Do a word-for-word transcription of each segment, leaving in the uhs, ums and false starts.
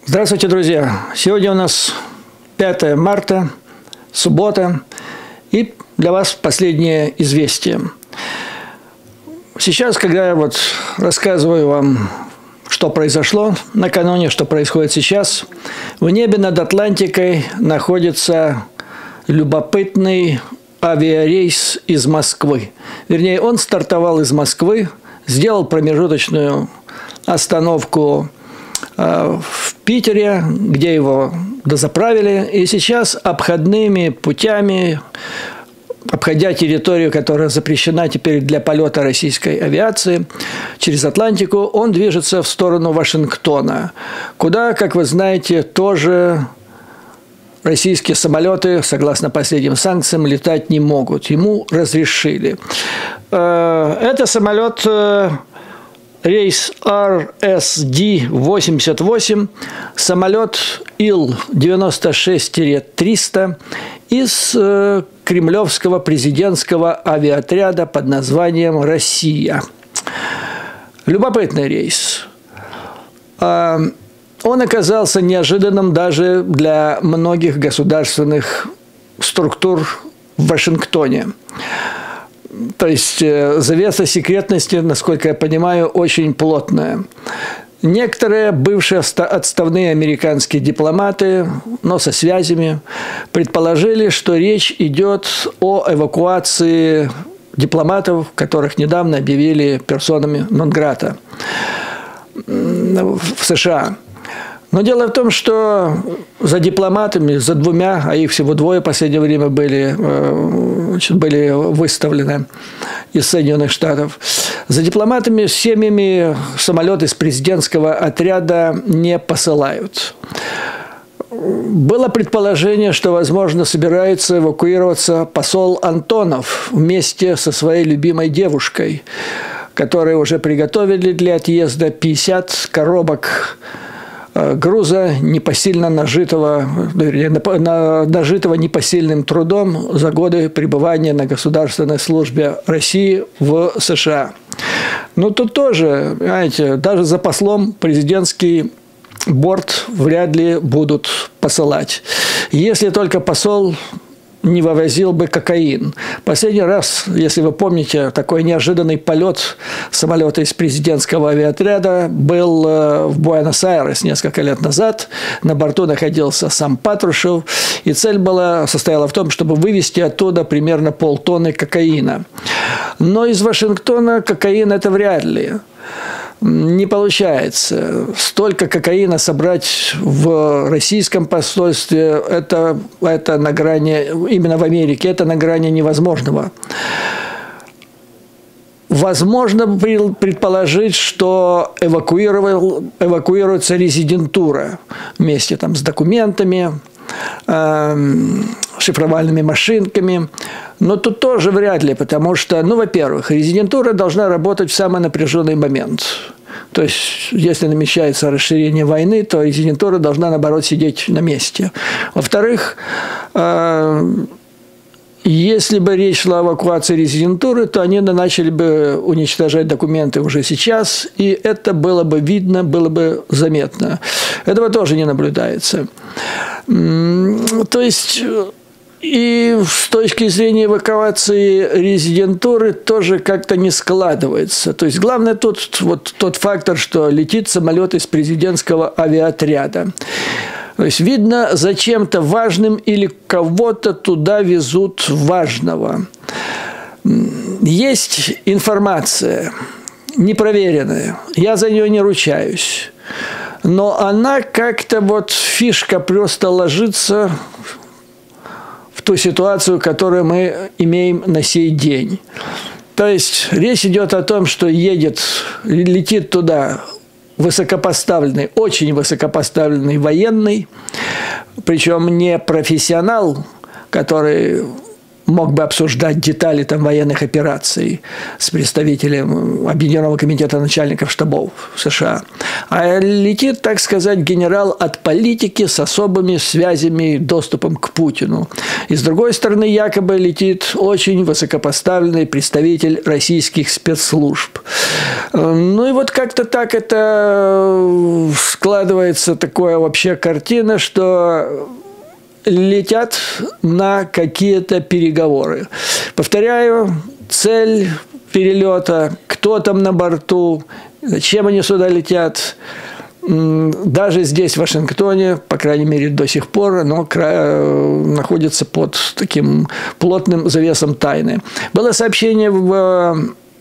Здравствуйте, друзья! Сегодня у нас пятое марта, суббота, и для вас последнее известие. Сейчас, когда я вот рассказываю вам, что произошло накануне, что происходит сейчас, в небе над Атлантикой находится любопытный авиарейс из Москвы. Вернее, он стартовал из Москвы, сделал промежуточную остановку в Питере, где его дозаправили, и сейчас обходными путями, обходя территорию, которая запрещена теперь для полета российской авиации, через Атлантику, он движется в сторону Вашингтона, куда, как вы знаете, тоже российские самолеты, согласно последним санкциям, летать не могут. Ему разрешили. Это самолет рейс ар эс ди восемьдесят восемь, самолет ил девяносто шесть триста из э, кремлевского президентского авиаотряда под названием «Россия». Любопытный рейс. Э, он оказался неожиданным даже для многих государственных структур в Вашингтоне. То есть завеса секретности, насколько я понимаю, очень плотная. Некоторые бывшие отставные американские дипломаты, но со связями, предположили, что речь идет о эвакуации дипломатов, которых недавно объявили персонами нон-грата в США. Но дело в том, что за дипломатами, за двумя, а их всего двое в последнее время были, значит, были выставлены из Соединенных Штатов, за дипломатами с семьями самолеты из президентского отряда не посылают. Было предположение, что, возможно, собирается эвакуироваться посол Антонов вместе со своей любимой девушкой, которые уже приготовили для отъезда пятьдесят коробок груза, непосильно нажитого, нажитого непосильным трудом за годы пребывания на государственной службе России в США. Но тут тоже, знаете, даже за послом президентский борт вряд ли будут посылать. Если только посол не вывозил бы кокаин. Последний раз, если вы помните, такой неожиданный полет самолета из президентского авиаотряда был в Буэнос-Айрес несколько лет назад. На борту находился сам Патрушев, и цель была, состояла в том, чтобы вывезти оттуда примерно полтонны кокаина. Но из Вашингтона кокаин – это вряд ли. Не получается. Столько кокаина собрать в российском посольстве, это, это на грани, именно в Америке, это на грани невозможного. Возможно предположить, что эвакуировал, эвакуируется резидентура вместе там, с документами, э, шифровальными машинками. Но тут тоже вряд ли, потому что, ну, во-первых, резидентура должна работать в самый напряженный момент. То есть, если намечается расширение войны, то резидентура должна, наоборот, сидеть на месте. Во-вторых, если бы речь шла о эвакуации резидентуры, то они начали бы уничтожать документы уже сейчас, и это было бы видно, было бы заметно. Этого тоже не наблюдается. То есть, и с точки зрения эвакуации резидентуры тоже как-то не складывается. То есть, главное тут вот тот фактор, что летит самолет из президентского авиаотряда. То есть, видно, зачем-то важным или кого-то туда везут важного. Есть информация непроверенная, я за нее не ручаюсь. Но она как-то вот, фишка просто ложится в ту ситуацию, которую мы имеем на сей день. То есть, речь идет о том, что едет, летит туда высокопоставленный, очень высокопоставленный военный, причем не профессионал, который мог бы обсуждать детали там, военных операций с представителем Объединенного комитета начальников штабов США, а летит, так сказать, генерал от политики с особыми связями и доступом к Путину. И с другой стороны, якобы летит очень высокопоставленный представитель российских спецслужб. Ну и вот как-то так это складывается такая вообще картина, что летят на какие-то переговоры. Повторяю, цель перелета, кто там на борту, зачем они сюда летят. Даже здесь, в Вашингтоне, по крайней мере, до сих пор, оно находится под таким плотным завесом тайны. Было сообщение в,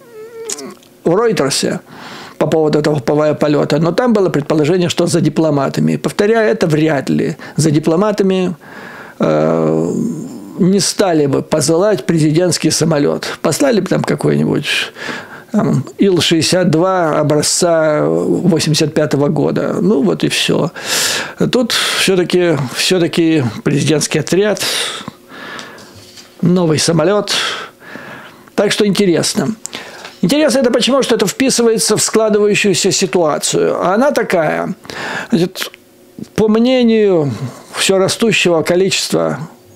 в Ройтерсе по поводу этого полета, но там было предположение, что за дипломатами. Повторяю, это вряд ли. За дипломатами э, не стали бы посылать президентский самолет. Послали бы там какой-нибудь Ил шестьдесят два образца восемьдесят пятого года. Ну, вот и все. Тут все-таки все-таки президентский отряд, новый самолет. Так что интересно. Интересно это почему? Что это вписывается в складывающуюся ситуацию. А она такая. Значит, по мнению все растущего количества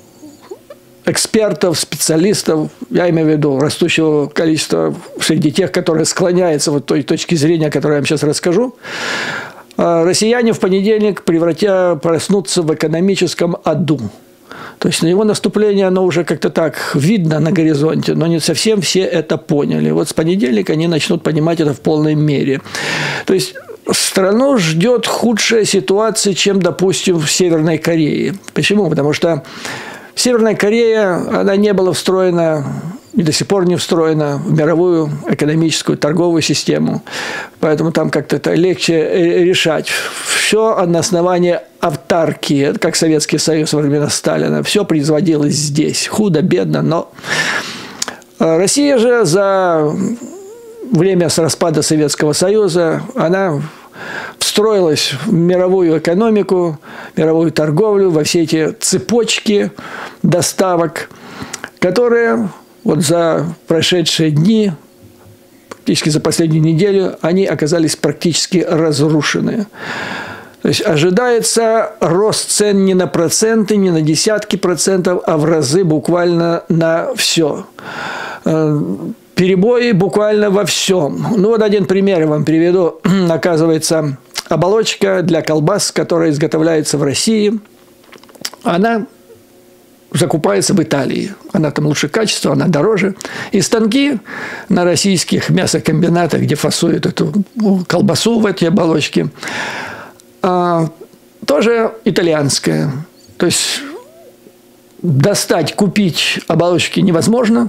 экспертов, специалистов, я имею в виду растущего количества среди тех, которые склоняются вот той точки зрения, которую я вам сейчас расскажу, россияне в понедельник превратят, проснутся в экономическом аду. То есть на его наступление оно уже как-то так видно на горизонте, но не совсем все это поняли. Вот с понедельника они начнут понимать это в полной мере. То есть страну ждет худшая ситуация, чем, допустим, в Северной Корее. Почему? Потому что Северная Корея, она не была встроена и до сих пор не встроена в мировую экономическую торговую систему. Поэтому там как-то это легче решать. Все на основании автаркии, как Советский Союз во времена Сталина. Все производилось здесь. Худо-бедно, но... Россия же за время с распада Советского Союза, она встроилась в мировую экономику, мировую торговлю, во все эти цепочки доставок, которые вот за прошедшие дни, практически за последнюю неделю, они оказались практически разрушены. То есть ожидается рост цен не на проценты, не на десятки процентов, а в разы буквально на все. Перебои буквально во всем. Ну, вот один пример я вам приведу. Оказывается, оболочка для колбас, которая изготовляется в России, она закупается в Италии. Она там лучше качества, она дороже. И станки на российских мясокомбинатах, где фасуют эту колбасу в эти оболочки, тоже итальянская. То есть достать, купить оболочки невозможно.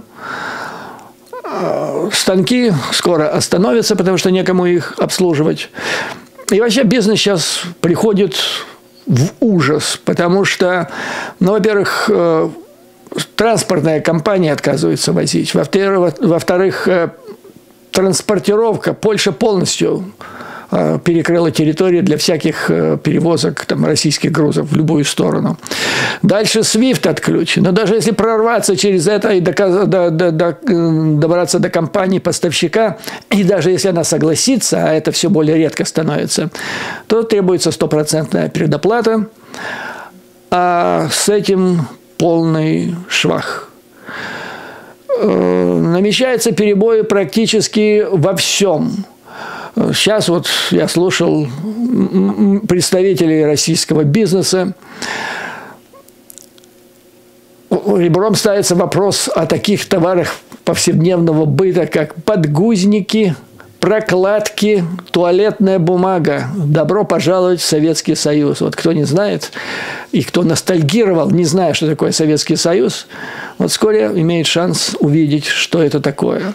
Станки скоро остановятся, потому что некому их обслуживать. И вообще бизнес сейчас приходит в ужас, потому что, ну, во-первых, транспортная компания отказывается возить. Во-вторых, транспортировка. Польша полностью перекрыла территорию для всяких перевозок там, российских грузов в любую сторону. Дальше свифт отключен. Но даже если прорваться через это и доказ... до... До... До... добраться до компании-поставщика, и даже если она согласится, а это все более редко становится, то требуется стопроцентная предоплата, а с этим полный швах. Намечаются перебои практически во всем. Сейчас вот я слушал представителей российского бизнеса. Ребром ставится вопрос о таких товарах повседневного быта, как подгузники, прокладки, туалетная бумага. Добро пожаловать в Советский Союз. Вот кто не знает и кто ностальгировал, не зная, что такое Советский Союз, вот вскоре имеет шанс увидеть, что это такое.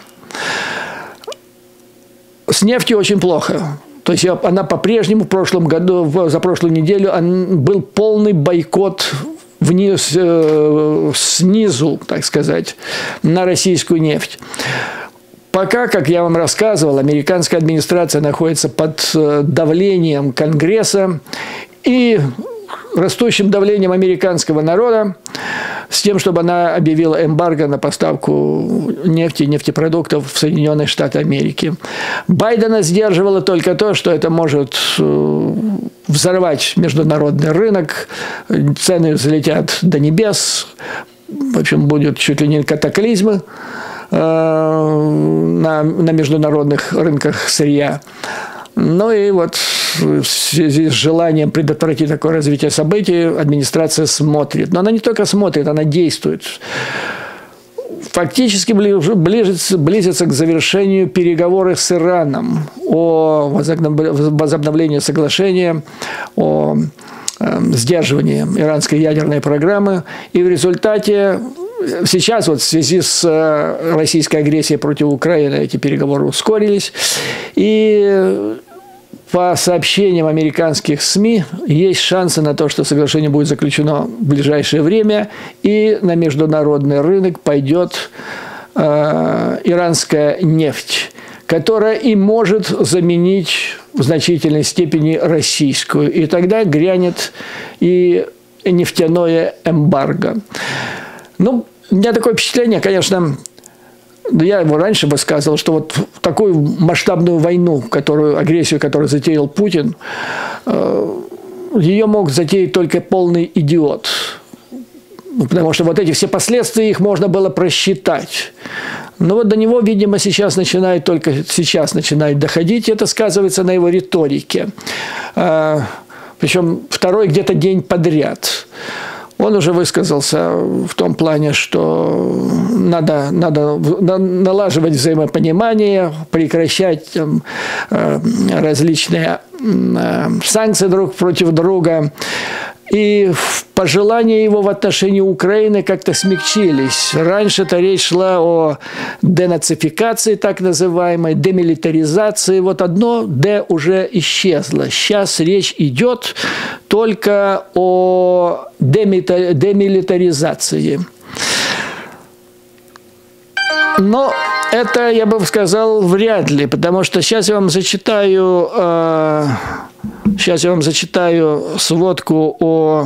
С нефтью очень плохо. То есть она по-прежнему в прошлом году, за прошлую неделю был полный бойкот вниз, э, снизу, так сказать, на российскую нефть. Пока, как я вам рассказывал, американская администрация находится под давлением Конгресса и растущим давлением американского народа с тем, чтобы она объявила эмбарго на поставку нефти и нефтепродуктов в Соединенные Штаты Америки. Байдена сдерживало только то, что это может взорвать международный рынок, цены взлетят до небес, в общем, будет чуть ли не катаклизмы на, на международных рынках сырья. Ну и вот в связи с желанием предотвратить такое развитие событий администрация смотрит. Но она не только смотрит, она действует. Фактически близится, близится к завершению переговоры с Ираном о возобновлении соглашения о сдерживании иранской ядерной программы. И в результате сейчас вот в связи с российской агрессией против Украины эти переговоры ускорились. И по сообщениям американских СМИ есть шансы на то, что соглашение будет заключено в ближайшее время, и на международный рынок пойдет э, иранская нефть, которая и может заменить в значительной степени российскую. И тогда грянет и нефтяное эмбарго. Ну, у меня такое впечатление, конечно, я его раньше высказывал, что вот такую масштабную войну, которую, агрессию, которую затеял Путин, ее мог затеять только полный идиот. Потому что вот эти все последствия, их можно было просчитать. Но вот до него, видимо, сейчас начинает, только сейчас начинает доходить. Это сказывается на его риторике. Причем второй где-то день подряд. Он уже высказался в том плане, что надо, надо налаживать взаимопонимание, прекращать там, различные санкции друг против друга. И пожелания его в отношении Украины как-то смягчились. Раньше-то речь шла о денацификации, так называемой, демилитаризации. Вот одно «д» уже исчезло. Сейчас речь идет только о демилитаризации. Но это, я бы сказал, вряд ли, потому что сейчас я вам зачитаю... Э Сейчас я вам зачитаю сводку о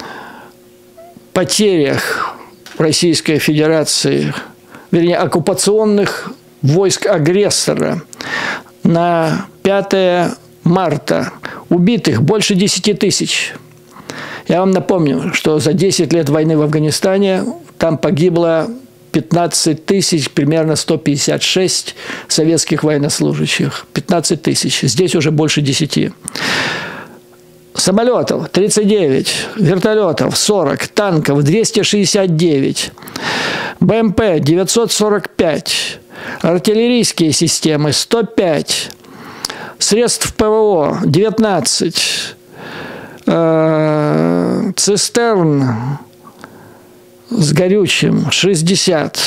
потерях Российской Федерации, вернее, оккупационных войск агрессора на пятое марта. Убитых больше десяти тысяч. Я вам напомню, что за десять лет войны в Афганистане там погибло пятнадцать тысяч, примерно сто пятьдесят шесть советских военнослужащих. пятнадцать тысяч. Здесь уже больше десяти. Самолетов тридцать девять, вертолетов сорок, танков двести шестьдесят девять, БМП девятьсот сорок пять, артиллерийские системы сто пять, средств ПВО девятнадцать, э, цистерн с горючим шестьдесят,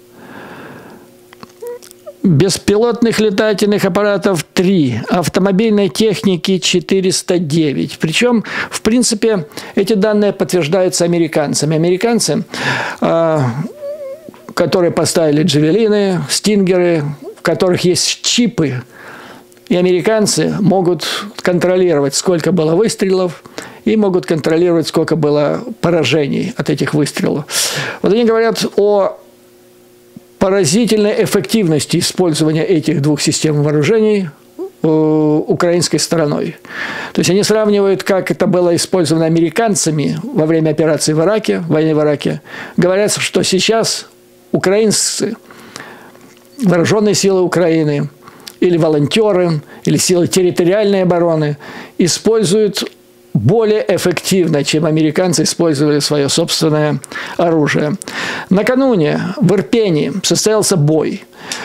беспилотных летательных аппаратов три, автомобильной техники четыреста девять. Причем, в принципе, эти данные подтверждаются американцами. Американцы, э, которые поставили джавелины, стингеры, в которых есть чипы, и американцы могут контролировать, сколько было выстрелов, и могут контролировать, сколько было поражений от этих выстрелов. Вот они говорят о поразительной эффективности использования этих двух систем вооружений украинской стороной. То есть они сравнивают, как это было использовано американцами во время операции в Ираке, войны в Ираке. Говорят, что сейчас украинцы, вооруженные силы Украины, или волонтеры, или силы территориальной обороны используют более эффективно, чем американцы использовали свое собственное оружие. Накануне в Ирпени состоялся бой.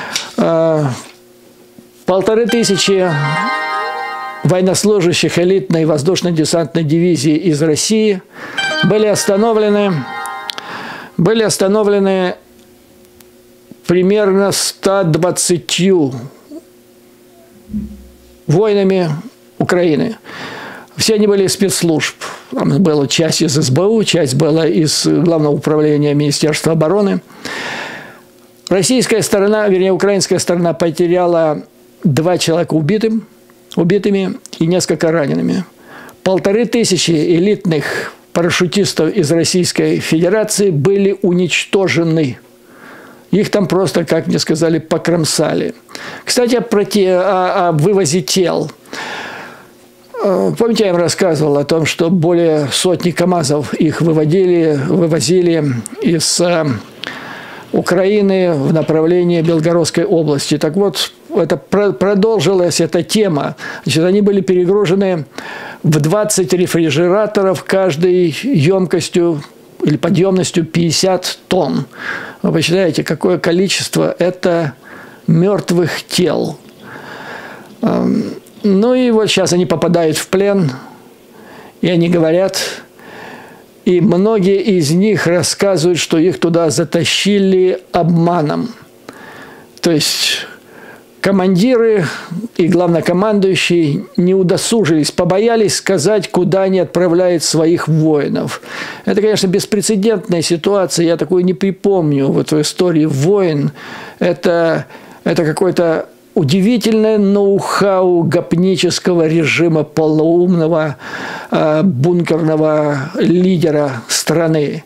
Полторы тысячи военнослужащих элитной воздушно-десантной дивизии из России были остановлены, были остановлены примерно ста двадцатью воинами Украины. Все они были из спецслужб. Там была часть из СБУ, часть была из Главного управления Министерства обороны. Российская сторона, вернее, украинская сторона потеряла два человека убитым, убитыми и несколько ранеными. Полторы тысячи элитных парашютистов из Российской Федерации были уничтожены. Их там просто, как мне сказали, покромсали. Кстати, о, проте... о, о вывозе тел. Помните, я вам рассказывал о том, что более сотни КАМАЗов их выводили, вывозили из Украины в направлении Белгородской области. Так вот, это продолжилась эта тема. Значит, они были перегружены в двадцать рефрижераторов, каждой емкостью или подъемностью пятьдесят тонн. Вы посчитаете, какое количество это мертвых тел. Ну и вот сейчас они попадают в плен, и они говорят, и многие из них рассказывают, что их туда затащили обманом. То есть командиры и главнокомандующий не удосужились, побоялись сказать, куда они отправляют своих воинов. Это, конечно, беспрецедентная ситуация, я такую не припомню вот в истории войн. Это, это какой-то удивительное ноу-хау гопнического режима полоумного э, бункерного лидера страны.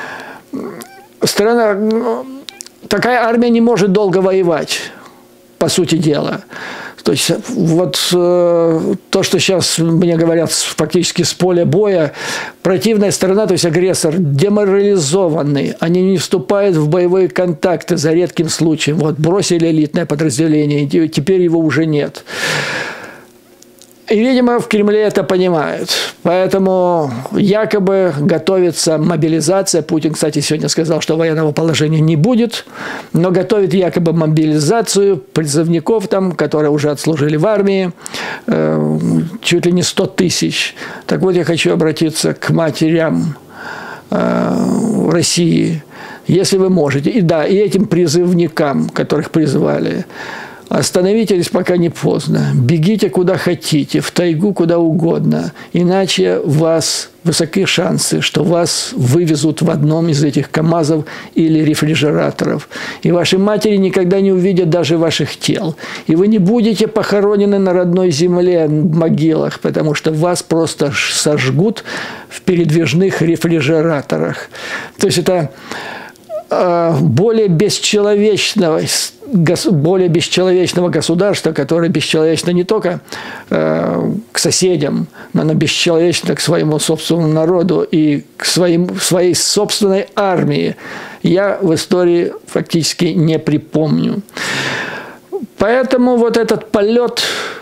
Страна, такая армия не может долго воевать, по сути дела. То есть вот э, то, что сейчас мне говорят фактически с поля боя, противная сторона, то есть агрессор, деморализованный, они не вступают в боевые контакты за редким случаем. Вот бросили элитное подразделение, и теперь его уже нет. И, видимо, в Кремле это понимают. Поэтому якобы готовится мобилизация. Путин, кстати, сегодня сказал, что военного положения не будет, но готовит якобы мобилизацию призывников, там, которые уже отслужили в армии, э, чуть ли не сто тысяч. Так вот, я хочу обратиться к матерям э, России, если вы можете. И да, и этим призывникам, которых призывали. Остановитесь, пока не поздно. Бегите куда хотите, в тайгу куда угодно. Иначе у вас высоки шансы, что вас вывезут в одном из этих КАМАЗов или рефрижераторов. И ваши матери никогда не увидят даже ваших тел. И вы не будете похоронены на родной земле в могилах, потому что вас просто сожгут в передвижных рефрижераторах. То есть это более бесчеловечного, более бесчеловечного государства, которое бесчеловечно не только э, к соседям, но оно бесчеловечно к своему собственному народу и к своим, своей собственной армии, я в истории фактически не припомню. Поэтому вот этот полет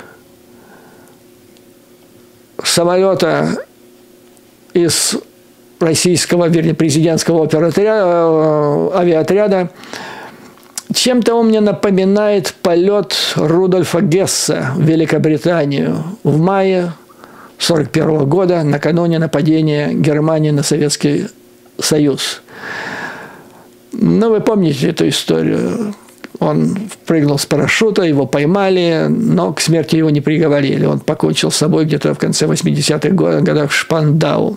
самолета из российского, вернее, президентского оперотряда, авиаотряда, чем-то он мне напоминает полет Рудольфа Гесса в Великобританию в мае сорок первого года, накануне нападения Германии на Советский Союз. Ну, вы помните эту историю. Он прыгнул с парашюта, его поймали, но к смерти его не приговорили. Он покончил с собой где-то в конце восьмидесятых годов в Шпандау.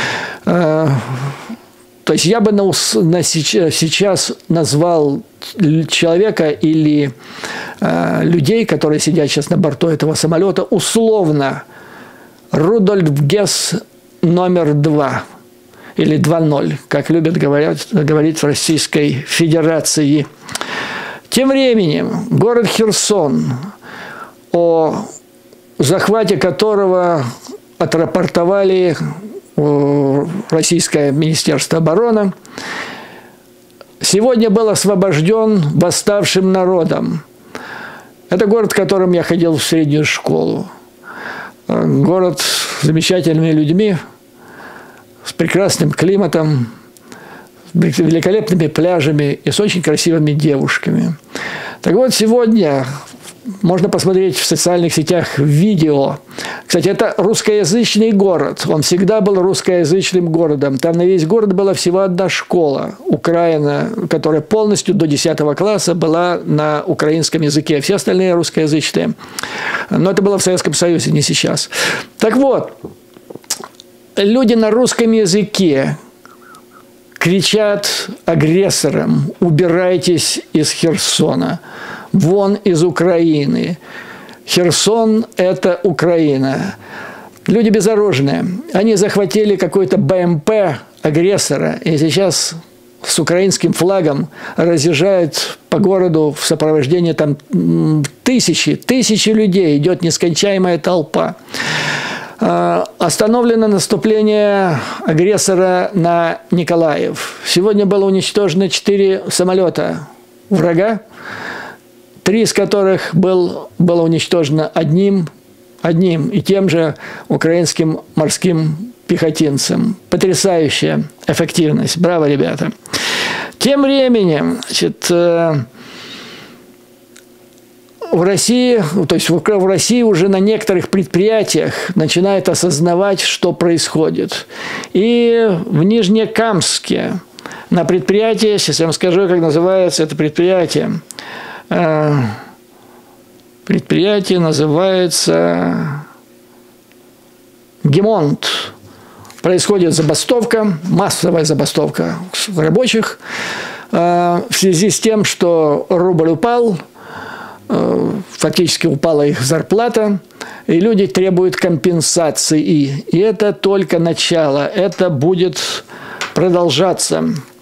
То есть я бы на, на сейчас назвал человека или э, людей, которые сидят сейчас на борту этого самолета, условно Рудольф Гесс номер два или два ноль, как любят говорить, говорить в Российской Федерации. Тем временем город Херсон, о захвате которого отрапортовали Российское Министерство обороны, сегодня был освобожден восставшим народом. Это город, в котором я ходил в среднюю школу. Город с замечательными людьми, с прекрасным климатом, с великолепными пляжами и с очень красивыми девушками. Так вот, сегодня можно посмотреть в социальных сетях видео. Кстати, это русскоязычный город. Он всегда был русскоязычным городом. Там на весь город была всего одна школа, Украина, которая полностью до десятого класса была на украинском языке. Все остальные русскоязычные. Но это было в Советском Союзе, не сейчас. Так вот, люди на русском языке кричат агрессорам: убирайтесь из Херсона, вон из Украины. Херсон – это Украина. Люди безоружные. Они захватили какой-то БМП агрессора, и сейчас с украинским флагом разъезжают по городу в сопровождении там тысячи, тысячи людей. Идет нескончаемая толпа. Остановлено наступление агрессора на Николаев. Сегодня было уничтожено четыре самолета врага, три из которых был, было уничтожено одним, одним и тем же украинским морским пехотинцем. Потрясающая эффективность. Браво, ребята. Тем временем, значит, в России, то есть в России уже на некоторых предприятиях начинают осознавать, что происходит. И в Нижнекамске на предприятии, сейчас я вам скажу, как называется это предприятие. Предприятие называется Гемонт. Происходит забастовка, массовая забастовка рабочих в связи с тем, что рубль упал, фактически упала их зарплата, и люди требуют компенсации. И это только начало, это будет продолжаться.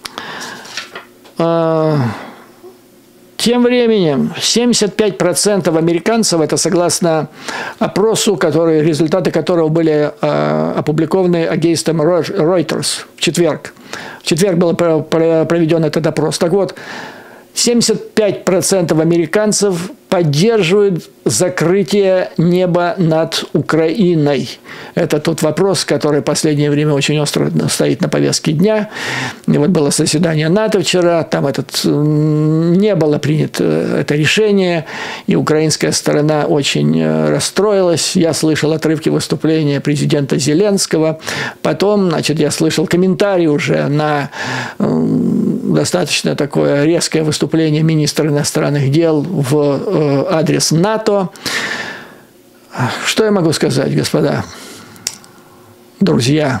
Тем временем семьдесят пять процентов американцев, это согласно опросу, который, результаты которого были э, опубликованы агентством Reuters в четверг. В четверг был проведен этот опрос. Так вот, семьдесят пять процентов американцев поддерживают закрытие неба над Украиной. Это тот вопрос, который в последнее время очень остро стоит на повестке дня. И вот было заседание НАТО вчера, там этот, не было принято это решение, и украинская сторона очень расстроилась. Я слышал отрывки выступления президента Зеленского, потом, значит, я слышал комментарий уже на достаточно такое резкое выступление министра иностранных дел в адрес НАТО. Что я могу сказать, господа, друзья?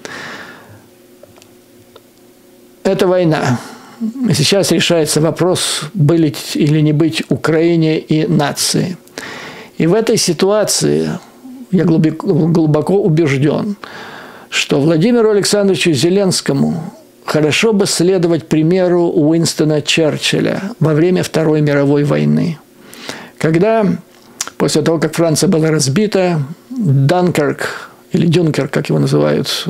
Это война. И сейчас решается вопрос, быть или не быть Украине и нации. И в этой ситуации я глубоко убежден, что Владимиру Александровичу Зеленскому хорошо бы следовать примеру Уинстона Черчилля во время Второй мировой войны. Когда, после того, как Франция была разбита, Данкерк, или Дюнкерк, как его называют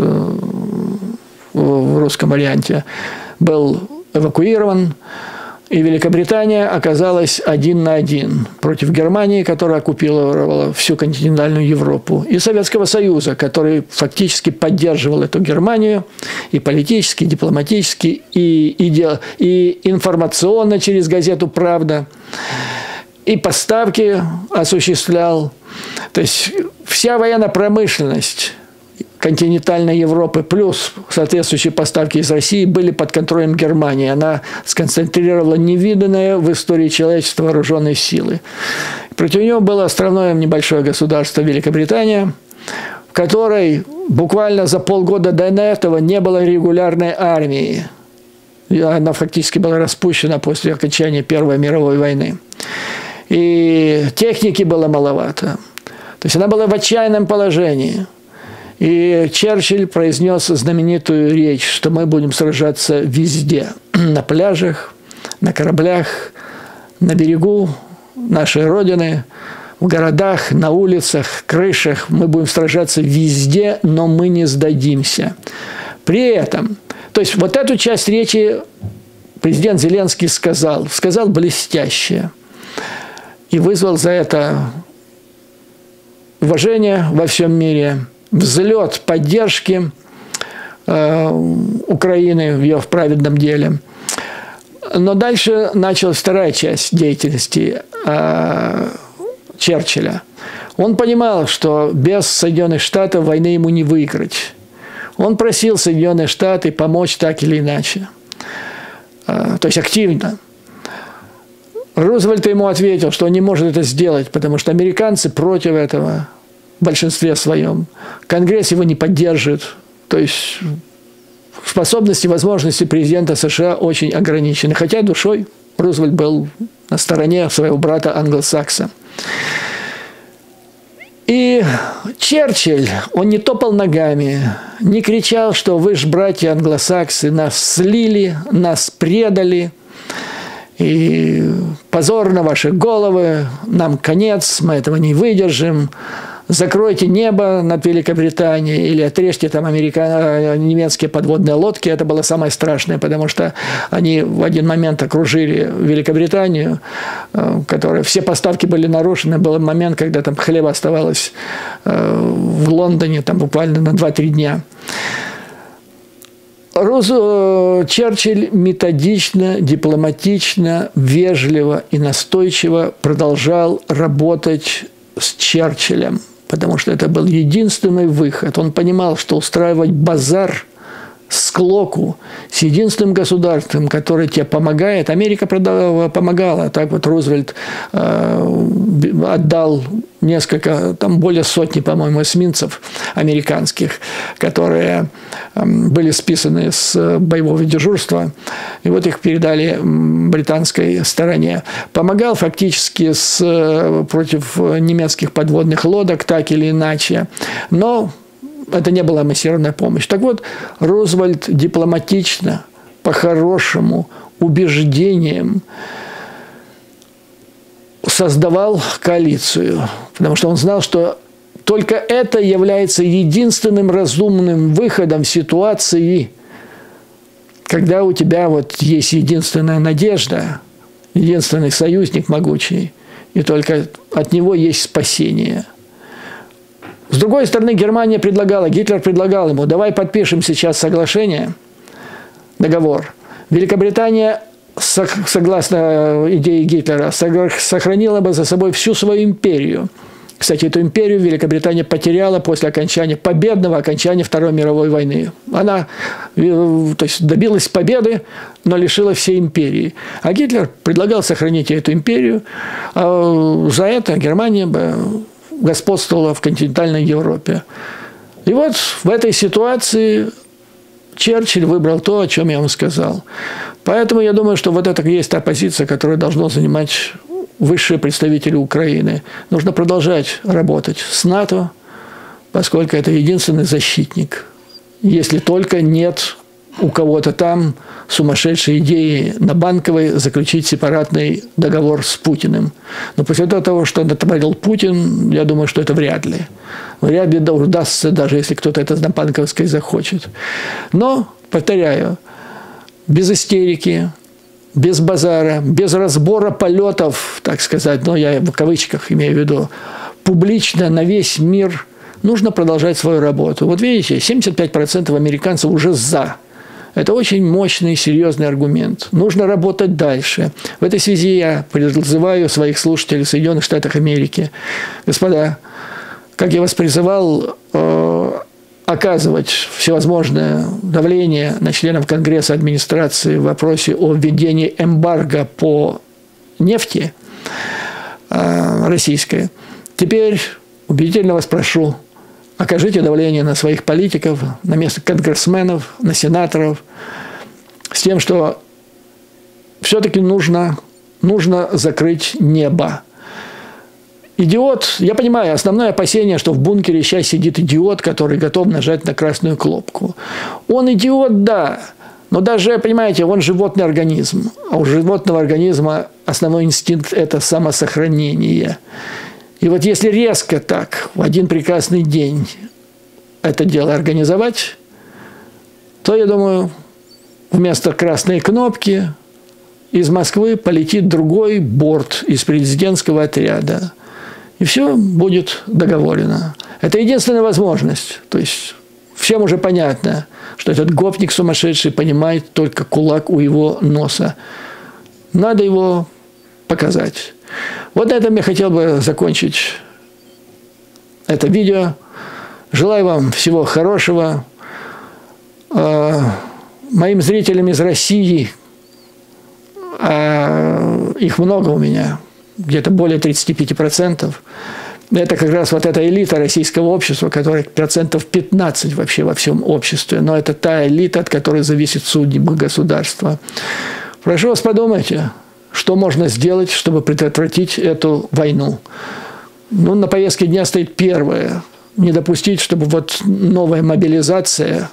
в русском варианте, был эвакуирован, и Великобритания оказалась один на один против Германии, которая оккупировала всю континентальную Европу, и Советского Союза, который фактически поддерживал эту Германию и политически, и дипломатически, и, иде... и информационно через газету «Правда», и поставки осуществлял. То есть вся военная промышленность континентальной Европы плюс соответствующие поставки из России были под контролем Германии. Она сконцентрировала невиданное в истории человечества вооруженные силы. Против нее было островное небольшое государство Великобритания, в которой буквально за полгода до этого не было регулярной армии. Она фактически была распущена после окончания Первой мировой войны. И техники было маловато. То есть она была в отчаянном положении. И Черчилль произнес знаменитую речь, что мы будем сражаться везде. На пляжах, на кораблях, на берегу нашей Родины, в городах, на улицах, крышах. Мы будем сражаться везде, но мы не сдадимся. При этом, то есть вот эту часть речи президент Зеленский сказал, сказал блестяще. И вызвал за это уважение во всем мире, взлет поддержки э, Украины в ее в праведном деле. Но дальше началась вторая часть деятельности э, Черчилля. Он понимал, что без Соединенных Штатов войны ему не выиграть. Он просил Соединенные Штаты помочь так или иначе. Э, то есть активно. Рузвельт ему ответил, что он не может это сделать, потому что американцы против этого в большинстве своем. Конгресс его не поддержит. То есть способности и возможности президента США очень ограничены. Хотя душой Рузвельт был на стороне своего брата англосакса. И Черчилль, он не топал ногами, не кричал, что вы ж, братья англосаксы, нас слили, нас предали. И позор на ваши головы, нам конец, мы этого не выдержим. закройте небо над Великобританией или отрежьте там американ... немецкие подводные лодки. Это было самое страшное, потому что они в один момент окружили Великобританию, которая все поставки были нарушены. Был момент, когда там хлеба оставалось в Лондоне там буквально на два-три дня. Черчилль методично, дипломатично, вежливо и настойчиво продолжал работать с Черчиллем, потому что это был единственный выход. Он понимал, что устраивать базар, склоку с единственным государством, которое тебе помогает. Америка помогала. Так вот Рузвельт э, отдал несколько, там более сотни, по-моему, эсминцев американских, которые э, были списаны с боевого дежурства. И вот их передали британской стороне. Помогал фактически с, против немецких подводных лодок, так или иначе. Но это не была массированная помощь. Так вот, Рузвельт дипломатично, по-хорошему, убеждением создавал коалицию, потому что он знал, что только это является единственным разумным выходом в ситуации, когда у тебя вот есть единственная надежда, единственный союзник могучий, и только от него есть спасение. С другой стороны, Германия предлагала, Гитлер предлагал ему, давай подпишем сейчас соглашение, договор. Великобритания, согласно идее Гитлера, сохранила бы за собой всю свою империю. Кстати, эту империю Великобритания потеряла после окончания, победного окончания Второй мировой войны. Она то есть, добилась победы, но лишила всей империи. А Гитлер предлагал сохранить эту империю, а за это Германия бы господствовала в континентальной Европе. И вот в этой ситуации Черчилль выбрал то, о чем я вам сказал. Поэтому я думаю, что вот это есть та позиция, которую должно занимать высшие представители Украины. Нужно продолжать работать с НАТО, поскольку это единственный защитник. Если только нет у кого-то там сумасшедшей идеи на Банковой заключить сепаратный договор с Путиным. Но после того, что натворил Путин, я думаю, что это вряд ли. Вряд ли удастся, даже если кто-то это на Банковской захочет. Но, повторяю, без истерики, без базара, без разбора полетов, так сказать, но я в кавычках имею в виду, публично на весь мир нужно продолжать свою работу. Вот видите, семьдесят пять процентов американцев уже «за». Это очень мощный, серьезный аргумент. Нужно работать дальше. В этой связи я призываю своих слушателей в Соединенных Штатах Америки. Господа, как я вас призывал э, оказывать всевозможное давление на членов Конгресса администрации в вопросе о введении эмбарго по нефти э, российской, теперь убедительно вас прошу, окажите давление на своих политиков, на место конгрессменов, на сенаторов, с тем, что все-таки нужно, нужно закрыть небо. Идиот, я понимаю, основное опасение, что в бункере сейчас сидит идиот, который готов нажать на красную кнопку. Он идиот, да, но даже, понимаете, он животный организм, а у животного организма основной инстинкт – это самосохранение. И вот если резко так, в один прекрасный день это дело организовать, то, я думаю, вместо красной кнопки из Москвы полетит другой борт из президентского отряда. И все будет договорено. Это единственная возможность. То есть всем уже понятно, что этот гопник сумасшедший понимает только кулак у его носа. Надо его показать. Вот на этом я хотел бы закончить это видео. Желаю вам всего хорошего. Моим зрителям из России, а их много у меня, где-то более тридцати пяти процентов, это как раз вот эта элита российского общества, которая процентов пятнадцать вообще во всем обществе. Но это та элита, от которой зависит судьба государства. Прошу вас, подумайте, что можно сделать, чтобы предотвратить эту войну. Ну, на повестке дня стоит первое. Не допустить, чтобы вот новая мобилизация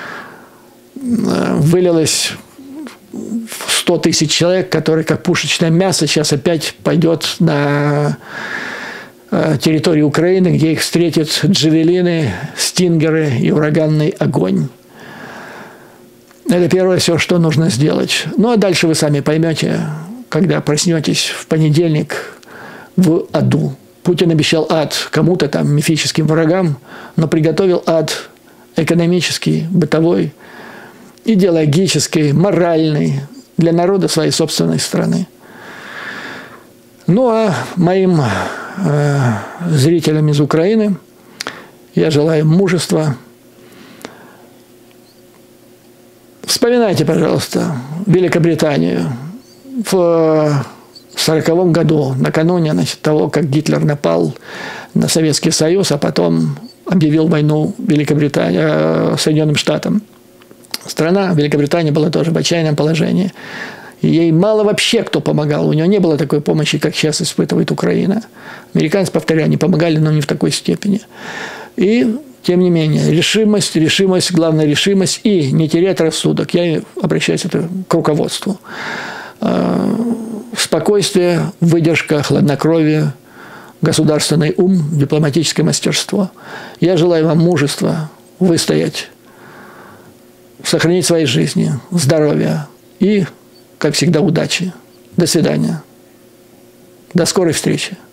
вылилась в сто тысяч человек, которые как пушечное мясо сейчас опять пойдет на территории Украины, где их встретят джавелины, стингеры и ураганный огонь. Это первое все, что нужно сделать. Ну, а дальше вы сами поймете, когда проснетесь в понедельник в аду. Путин обещал ад кому-то там, мифическим врагам, но приготовил ад экономический, бытовой, идеологический, моральный для народа своей собственной страны. Ну, а моим э, зрителям из Украины я желаю мужества. Вспоминайте, пожалуйста, Великобританию в сороковом году, накануне, значит, того, как Гитлер напал на Советский Союз, а потом объявил войну Великобритании, Соединенным Штатам. Страна, Великобритания, была тоже в отчаянном положении. Ей мало вообще кто помогал. У нее не было такой помощи, как сейчас испытывает Украина. Американцы, повторяю, не помогали, но не в такой степени. И, тем не менее, решимость, решимость, главная решимость и не терять рассудок. Я обращаюсь это к руководству. Спокойствие, выдержка, хладнокровие, государственный ум, дипломатическое мастерство. Я желаю вам мужества выстоять, сохранить свои жизни, здоровья и, как всегда, удачи. До свидания. До скорой встречи.